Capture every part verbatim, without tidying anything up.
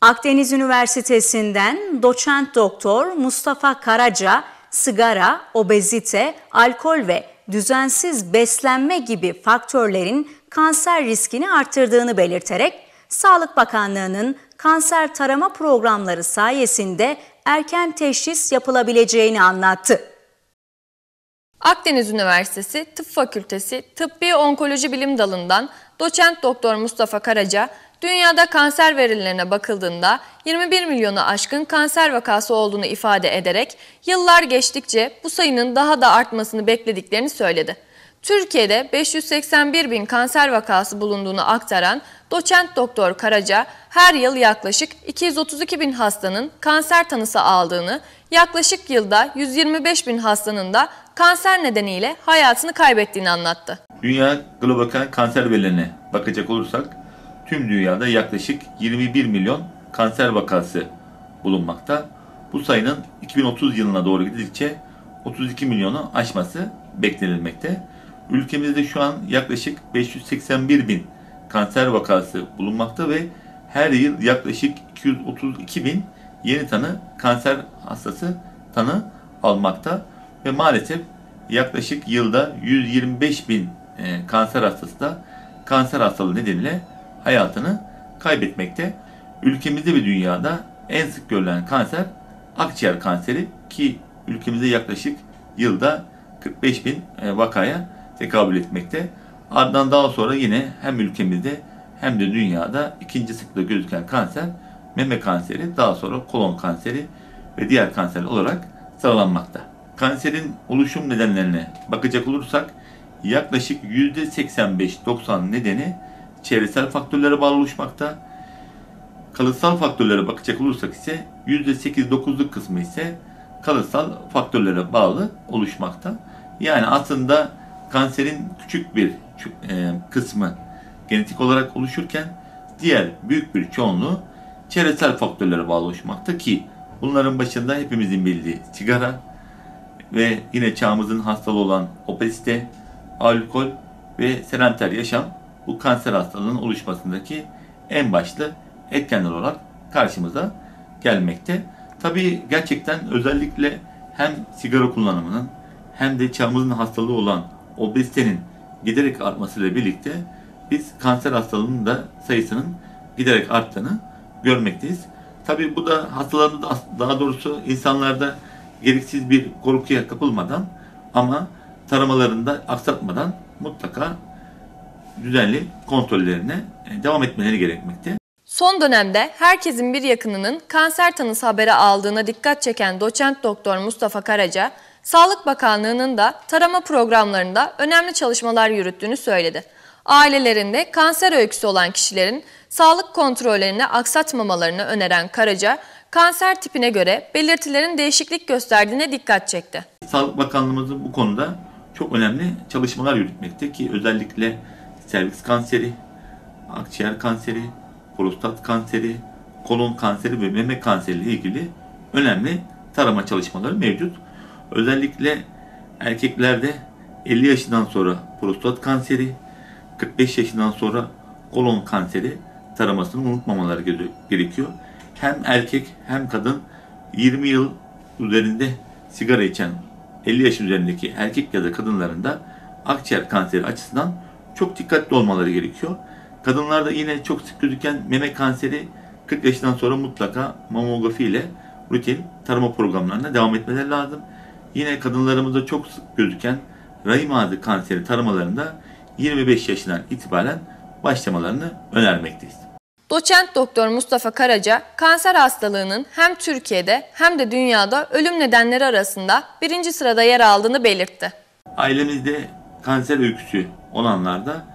Akdeniz Üniversitesi'nden doçent doktor Mustafa Karaca, sigara, obezite, alkol ve düzensiz beslenme gibi faktörlerin kanser riskini arttırdığını belirterek, Sağlık Bakanlığı'nın kanser tarama programları sayesinde erken teşhis yapılabileceğini anlattı. Akdeniz Üniversitesi Tıp Fakültesi Tıbbi Onkoloji Bilim Dalı'ndan doçent doktor Mustafa Karaca, dünyada kanser verilerine bakıldığında yirmi bir milyonu aşkın kanser vakası olduğunu ifade ederek yıllar geçtikçe bu sayının daha da artmasını beklediklerini söyledi. Türkiye'de beş yüz seksen bir bin kanser vakası bulunduğunu aktaran doçent doktor Karaca, her yıl yaklaşık iki yüz otuz iki bin hastanın kanser tanısı aldığını, yaklaşık yılda yüz yirmi beş bin hastanın da kanser nedeniyle hayatını kaybettiğini anlattı. Dünya global kanser verilerine bakacak olursak, tüm dünyada yaklaşık yirmi bir milyon kanser vakası bulunmakta. Bu sayının iki bin otuz yılına doğru gidildikçe otuz iki milyonu aşması beklenilmekte. Ülkemizde şu an yaklaşık beş yüz seksen bir bin kanser vakası bulunmakta ve her yıl yaklaşık iki yüz otuz iki bin yeni tanı kanser hastası tanı almakta ve maalesef yaklaşık yılda yüz yirmi beş bin e, kanser hastası da kanser hastalığı nedeniyle hayatını kaybetmekte. Ülkemizde ve dünyada en sık görülen kanser akciğer kanseri ki ülkemizde yaklaşık yılda kırk beş bin e, vakaya tekabül etmekte. Ardından daha sonra yine hem ülkemizde hem de dünyada ikinci sıklıkla gözüken kanser meme kanseri, daha sonra kolon kanseri ve diğer kanser olarak sıralanmakta. Kanserin oluşum nedenlerine bakacak olursak yaklaşık yüzde seksen beş doksan nedeni çevresel faktörlere bağlı oluşmakta. Kalıtsal faktörlere bakacak olursak ise yüzde sekiz dokuzluk kısmı ise kalıtsal faktörlere bağlı oluşmakta. Yani aslında kanserin küçük bir kısmı genetik olarak oluşurken diğer büyük bir çoğunluğu çevresel faktörlere bağlı oluşmakta ki bunların başında hepimizin bildiği sigara ve yine çağımızın hastalığı olan obezite, alkol ve sedenter yaşam bu kanser hastalığının oluşmasındaki en başlı etkenler olarak karşımıza gelmekte. Tabii gerçekten özellikle hem sigara kullanımının hem de çağımızın hastalığı olan obezitenin giderek artmasıyla birlikte biz kanser hastalığının da sayısının giderek arttığını görmekteyiz. Tabii bu da hastaların da daha doğrusu insanlarda gereksiz bir korkuya kapılmadan ama taramalarında aksatmadan mutlaka düzenli kontrollerine devam etmeleri gerekmekte. Son dönemde herkesin bir yakınının kanser tanısı haberi aldığına dikkat çeken doçent doktor Mustafa Karaca, Sağlık Bakanlığı'nın da tarama programlarında önemli çalışmalar yürüttüğünü söyledi. Ailelerinde kanser öyküsü olan kişilerin sağlık kontrollerini aksatmamalarını öneren Karaca, kanser tipine göre belirtilerin değişiklik gösterdiğine dikkat çekti. Sağlık Bakanlığımızın bu konuda çok önemli çalışmalar yürütmekte ki özellikle serviks kanseri, akciğer kanseri, prostat kanseri, kolon kanseri ve meme kanseri ile ilgili önemli tarama çalışmaları mevcut. Özellikle erkeklerde elli yaşından sonra prostat kanseri, kırk beş yaşından sonra kolon kanseri taramasını unutmamaları gerekiyor. Hem erkek hem kadın yirmi yıl üzerinde sigara içen elli yaş üzerindeki erkek ya da kadınların da akciğer kanseri açısından çok dikkatli olmaları gerekiyor. Kadınlarda yine çok sık gözüken meme kanseri kırk yaşından sonra mutlaka mamografi ile rutin tarama programlarına devam etmeleri lazım. Yine kadınlarımızda çok sık gözüken rahim ağzı kanseri taramalarında yirmi beş yaşından itibaren başlamalarını önermekteyiz. Doçent doktor Mustafa Karaca, kanser hastalığının hem Türkiye'de hem de dünyada ölüm nedenleri arasında birinci sırada yer aldığını belirtti. Ailemizde kanser öyküsü olanlarda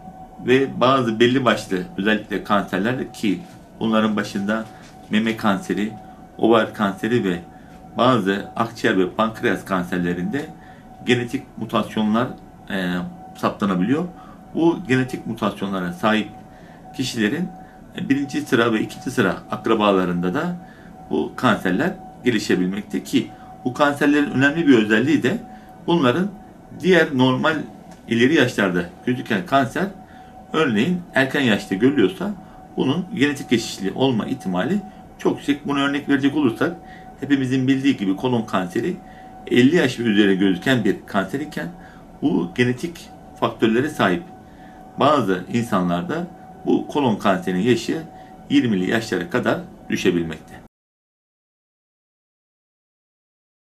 ve bazı belli başlı özellikle kanserler ki bunların başında meme kanseri, ovar kanseri ve bazı akciğer ve pankreas kanserlerinde genetik mutasyonlar e, saptanabiliyor. Bu genetik mutasyonlara sahip kişilerin birinci sıra ve ikinci sıra akrabalarında da bu kanserler gelişebilmekte ki bu kanserlerin önemli bir özelliği de bunların diğer normal ileri yaşlarda gözüken kanser örneğin erken yaşta görülüyorsa bunun genetik geçişli olma ihtimali çok yüksek. Bunu örnek verecek olursak hepimizin bildiği gibi kolon kanseri elli yaş ve üzeri gözüken bir kanser iken bu genetik faktörlere sahip. Bazı insanlarda bu kolon kanserinin yaşı yirmili yaşlara kadar düşebilmekte.